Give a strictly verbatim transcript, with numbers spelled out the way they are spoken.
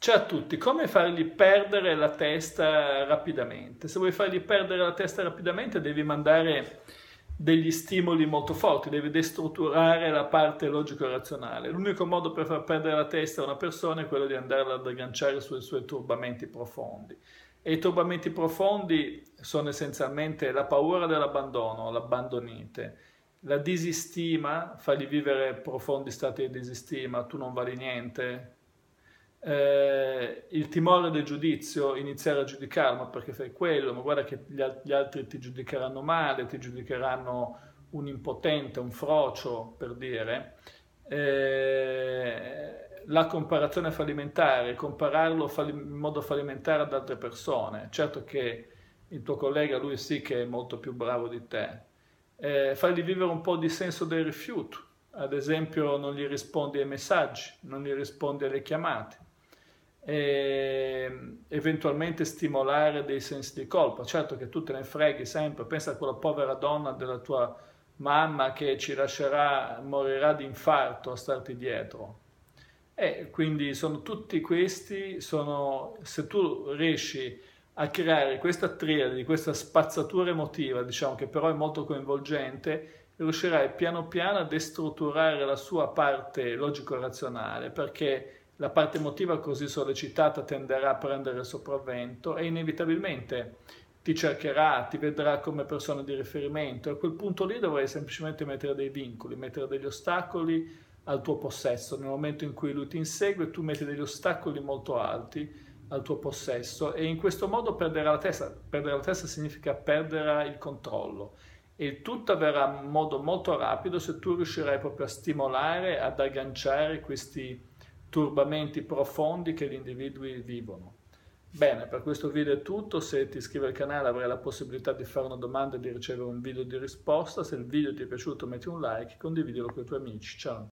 Ciao a tutti, come fargli perdere la testa rapidamente? Se vuoi fargli perdere la testa rapidamente devi mandare degli stimoli molto forti, devi destrutturare la parte logico-razionale. L'unico modo per far perdere la testa a una persona è quello di andarla ad agganciare sui suoi turbamenti profondi. E i turbamenti profondi sono essenzialmente la paura dell'abbandono, l'abbandonite, la disistima, fargli vivere profondi stati di disistima, tu non vali niente, eh, il timore del giudizio, iniziare a giudicare, ma perché fai quello, ma guarda che gli, al- gli altri ti giudicheranno male, ti giudicheranno un impotente, un frocio, per dire. Eh, la comparazione fallimentare, compararlo falli- in modo fallimentare ad altre persone. Certo che il tuo collega, lui sì che è molto più bravo di te. Eh, fargli vivere un po' di senso del rifiuto, ad esempio non gli rispondi ai messaggi, non gli rispondi alle chiamate, e eventualmente stimolare dei sensi di colpa. Certo che tu te ne freghi sempre, pensa a quella povera donna della tua mamma che ci lascerà, morirà di infarto a starti dietro. E quindi sono tutti questi, sono, se tu riesci a creare questa triade, di questa spazzatura emotiva, diciamo che però è molto coinvolgente, riuscirai piano piano a destrutturare la sua parte logico-razionale, perché la parte emotiva così sollecitata tenderà a prendere il sopravvento e inevitabilmente ti cercherà, ti vedrà come persona di riferimento. E a quel punto lì dovrai semplicemente mettere dei vincoli, mettere degli ostacoli al tuo possesso. Nel momento in cui lui ti insegue, tu metti degli ostacoli molto alti al tuo possesso e in questo modo perderà la testa. Perdere la testa significa perdere il controllo e il tutto avverrà in modo molto rapido se tu riuscirai proprio a stimolare, ad agganciare questi turbamenti profondi che gli individui vivono. Bene, per questo video è tutto. Se ti iscrivi al canale avrai la possibilità di fare una domanda e di ricevere un video di risposta. Se il video ti è piaciuto metti un like, condividilo con i tuoi amici. Ciao!